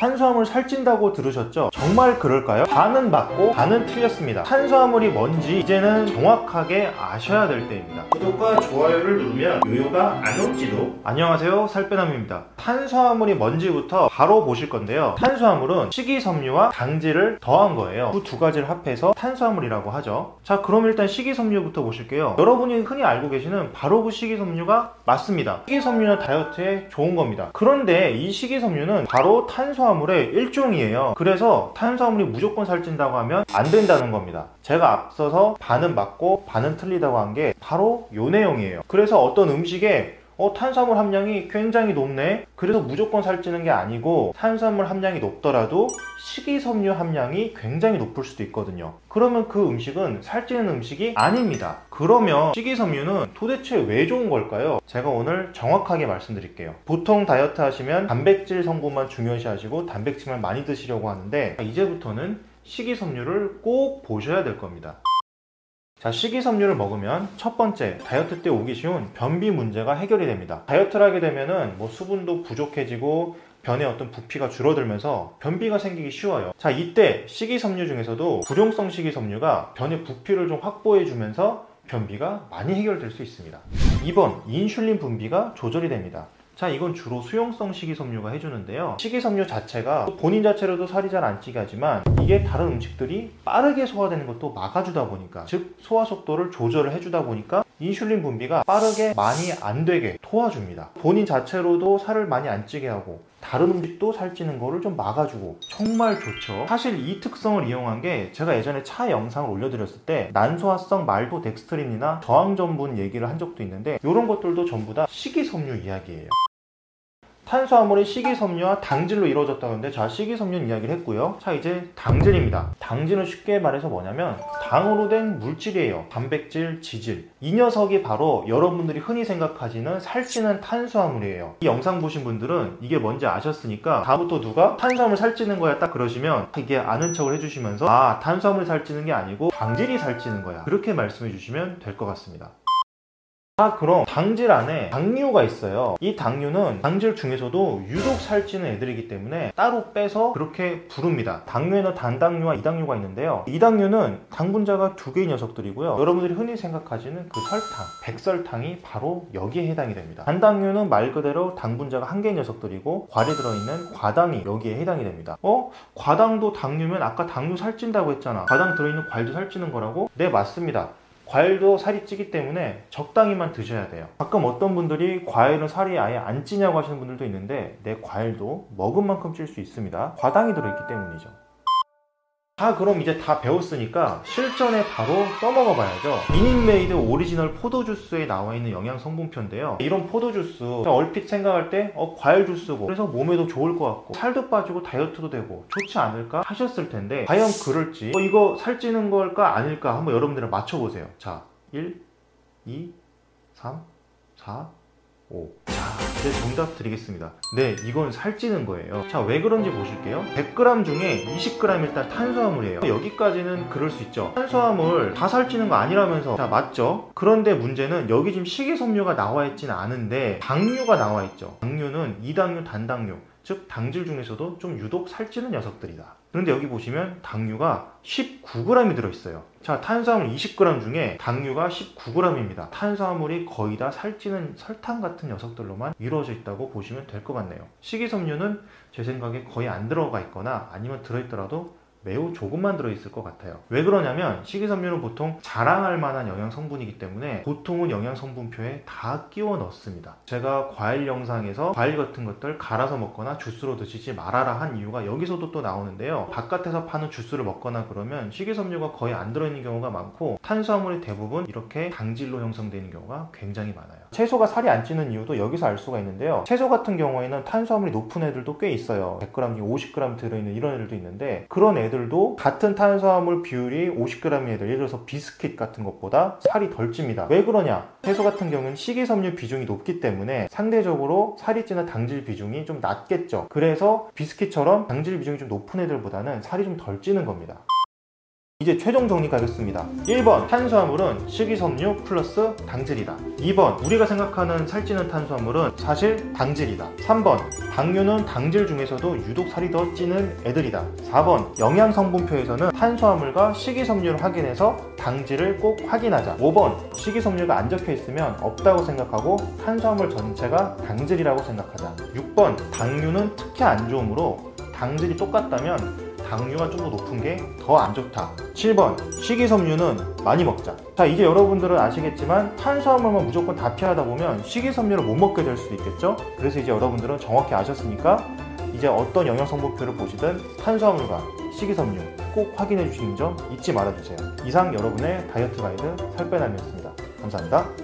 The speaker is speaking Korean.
탄수화물 살찐다고 들으셨죠? 정말 그럴까요? 반은 맞고 반은 틀렸습니다. 탄수화물이 뭔지 이제는 정확하게 아셔야 될 때입니다. 구독과 좋아요를 누르면 요요가 안 올지도. 안녕하세요, 살빼남입니다. 탄수화물이 뭔지부터 바로 보실 건데요. 탄수화물은 식이섬유와 당질을 더한 거예요. 그 두 가지를 합해서 탄수화물이라고 하죠. 자, 그럼 일단 식이섬유부터 보실게요. 여러분이 흔히 알고 계시는 바로 그 식이섬유가 맞습니다. 식이섬유는 다이어트에 좋은 겁니다. 그런데 이 식이섬유는 바로 탄수화물의 일종이에요. 그래서 탄수화물이 무조건 살찐다고 하면 안 된다는 겁니다. 제가 앞서서 반은 맞고 반은 틀리다고 한 게 바로 요 내용이에요. 그래서 어떤 음식에 탄수화물 함량이 굉장히 높네? 그래서 무조건 살찌는 게 아니고 탄수화물 함량이 높더라도 식이섬유 함량이 굉장히 높을 수도 있거든요. 그러면 그 음식은 살찌는 음식이 아닙니다. 그러면 식이섬유는 도대체 왜 좋은 걸까요? 제가 오늘 정확하게 말씀드릴게요. 보통 다이어트 하시면 단백질 성분만 중요시 하시고 단백질만 많이 드시려고 하는데 이제부터는 식이섬유를 꼭 보셔야 될 겁니다. 자, 식이섬유를 먹으면 첫 번째, 다이어트 때 오기 쉬운 변비 문제가 해결이 됩니다. 다이어트를 하게 되면은 수분도 부족해지고 변의 어떤 부피가 줄어들면서 변비가 생기기 쉬워요. 자, 이때 식이섬유 중에서도 불용성 식이섬유가 변의 부피를 좀 확보해 주면서 변비가 많이 해결될 수 있습니다. 2번, 인슐린 분비가 조절이 됩니다. 자, 이건 주로 수용성 식이섬유가 해주는데요. 식이섬유 자체가 본인 자체로도 살이 잘 안 찌게 하지만 이게 다른 음식들이 빠르게 소화되는 것도 막아주다 보니까, 즉 소화 속도를 조절을 해주다 보니까 인슐린 분비가 빠르게 많이 안 되게 도와줍니다. 본인 자체로도 살을 많이 안 찌게 하고 다른 음식도 살찌는 거를 좀 막아주고 정말 좋죠. 사실 이 특성을 이용한 게 제가 예전에 차 영상을 올려드렸을 때 난소화성 말토덱스트린이나 저항전분 얘기를 한 적도 있는데 이런 것들도 전부 다 식이섬유 이야기예요. 탄수화물이 식이섬유와 당질로 이루어졌다는데, 자, 식이섬유는 이야기를 했고요. 자, 이제 당질입니다. 당질은 쉽게 말해서 뭐냐면 당으로 된 물질이에요. 단백질, 지질. 이 녀석이 바로 여러분들이 흔히 생각하시는 살찌는 탄수화물이에요. 이 영상 보신 분들은 이게 뭔지 아셨으니까 다음부터 누가 탄수화물 살찌는 거야 딱 그러시면 이게 아는 척을 해주시면서 탄수화물이 살찌는 게 아니고 당질이 살찌는 거야, 그렇게 말씀해 주시면 될 것 같습니다. 그럼 당질 안에 당류가 있어요. 이 당류는 당질 중에서도 유독 살찌는 애들이기 때문에 따로 빼서 그렇게 부릅니다. 당류에는 단당류와 이당류가 있는데요. 이당류는 당분자가 두 개의 녀석들이고요. 여러분들이 흔히 생각하시는 그 설탕, 백설탕이 바로 여기에 해당이 됩니다. 단당류는 말 그대로 당분자가 한 개의 녀석들이고 과일에 들어있는 과당이 여기에 해당이 됩니다. 과당도 당류면 아까 당류 살찐다고 했잖아. 과당 들어있는 과일도 살찌는 거라고? 네, 맞습니다. 과일도 살이 찌기 때문에 적당히만 드셔야 돼요. 가끔 어떤 분들이 과일은 살이 아예 안 찌냐고 하시는 분들도 있는데, 네, 과일도 먹은 만큼 찔 수 있습니다. 과당이 들어있기 때문이죠. 그럼 이제 다 배웠으니까 실전에 바로 써먹어 봐야죠. 미닉메이드 오리지널 포도주스에 나와 있는 영양 성분표인데요. 이런 포도주스 얼핏 생각할 때 과일 주스고 그래서 몸에도 좋을 것 같고 살도 빠지고 다이어트도 되고 좋지 않을까 하셨을 텐데, 과연 그럴지, 이거 살찌는 걸까 아닐까 한번 여러분들은 맞춰보세요. 자, 1, 2, 3, 4, 5. 자, 이제 정답 드리겠습니다. 네, 이건 살찌는 거예요. 자, 왜 그런지 보실게요. 100g 중에 20g 일단 탄수화물이에요. 여기까지는 그럴 수 있죠. 탄수화물 다 살찌는 거 아니라면서. 자, 맞죠? 그런데 문제는 여기 지금 식이섬유가 나와 있지는 않은데 당류가 나와 있죠. 당류는 이당류, 단당류, 즉 당질 중에서도 좀 유독 살찌는 녀석들이다. 그런데 여기 보시면 당류가 19g이 들어있어요. 자, 탄수화물 20g 중에 당류가 19g입니다. 탄수화물이 거의 다 살찌는 설탕 같은 녀석들로만 이루어져 있다고 보시면 될 것 같네요. 식이섬유는 제 생각에 거의 안 들어가 있거나 아니면 들어있더라도 매우 조금만 들어있을 것 같아요. 왜 그러냐면 식이섬유는 보통 자랑할 만한 영양 성분이기 때문에 보통은 영양 성분표에 다 끼워 넣습니다. 제가 과일 영상에서 과일 같은 것들 갈아서 먹거나 주스로 드시지 말아라 한 이유가 여기서도 또 나오는데요. 바깥에서 파는 주스를 먹거나 그러면 식이섬유가 거의 안 들어있는 경우가 많고 탄수화물이 대부분 이렇게 당질로 형성되는 경우가 굉장히 많아요. 채소가 살이 안 찌는 이유도 여기서 알 수가 있는데요. 채소 같은 경우에는 탄수화물이 높은 애들도 꽤 있어요. 100g 중에 50g 들어있는 이런 애들도 있는데, 그런 애들도 같은 탄수화물 비율이 50g인 애들, 예를 들어서 비스킷 같은 것보다 살이 덜 찝니다. 왜 그러냐? 채소 같은 경우는 식이섬유 비중이 높기 때문에 상대적으로 살이 찌는 당질 비중이 좀 낮겠죠. 그래서 비스킷처럼 당질 비중이 좀 높은 애들보다는 살이 좀 덜 찌는 겁니다. 이제 최종 정리 가겠습니다. 1번 탄수화물은 식이섬유 플러스 당질이다. 2번 우리가 생각하는 살찌는 탄수화물은 사실 당질이다. 3번 당류는 당질 중에서도 유독 살이 더 찌는 애들이다. 4번 영양성분표에서는 탄수화물과 식이섬유를 확인해서 당질을 꼭 확인하자. 5번 식이섬유가 안 적혀 있으면 없다고 생각하고 탄수화물 전체가 당질이라고 생각하자. 6번 당류는 특히 안 좋으므로 당질이 똑같다면 당류가 좀 더 높은 게 더 안 좋다. 7번 식이섬유는 많이 먹자. 자, 이제 여러분들은 아시겠지만 탄수화물만 무조건 다 피하다 보면 식이섬유를 못 먹게 될 수도 있겠죠. 그래서 이제 여러분들은 정확히 아셨으니까 이제 어떤 영양성분표를 보시든 탄수화물과 식이섬유 꼭 확인해 주시는 점 잊지 말아주세요. 이상 여러분의 다이어트 가이드 살빼남이었습니다. 감사합니다.